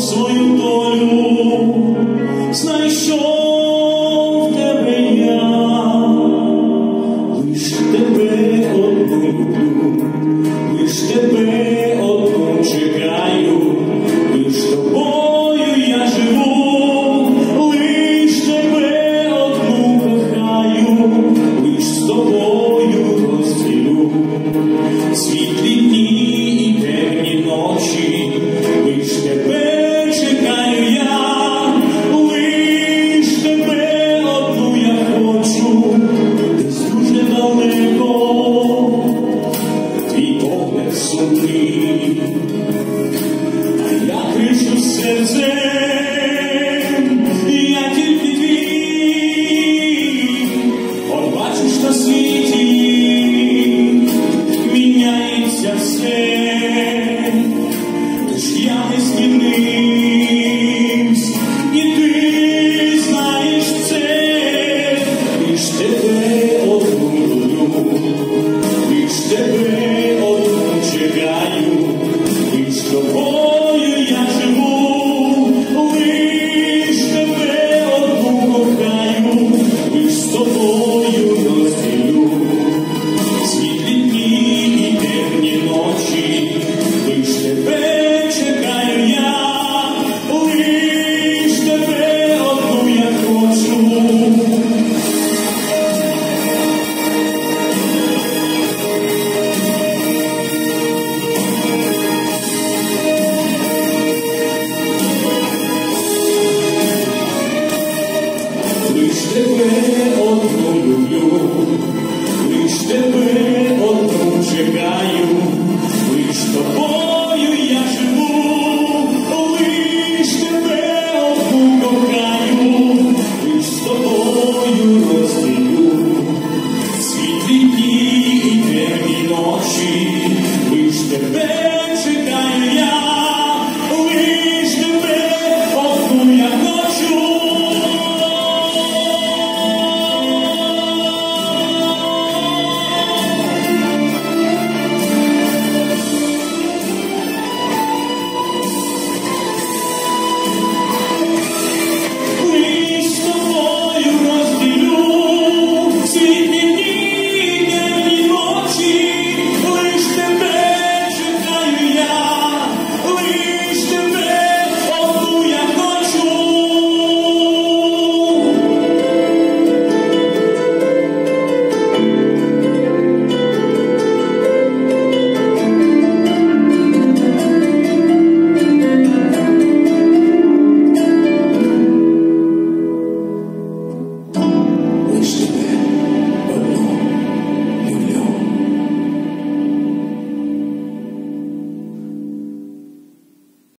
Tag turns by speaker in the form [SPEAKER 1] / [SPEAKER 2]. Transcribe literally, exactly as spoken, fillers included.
[SPEAKER 1] свою долю, знайшов тебе я, лиш тебе одну люблю, лиш тебе одну чекаю, лиш тобою я живу, лиш тебе одну кохаю, лиш з тобою розділю світлі дні і темні ночі, лиш тебе чекаю я, лиш тебе одну я хочу, десь дуже далеко, твій погляд сумний, а я кричу серцем, я тільки твій, от бачиш на світі, міняється все, тож я не змінив.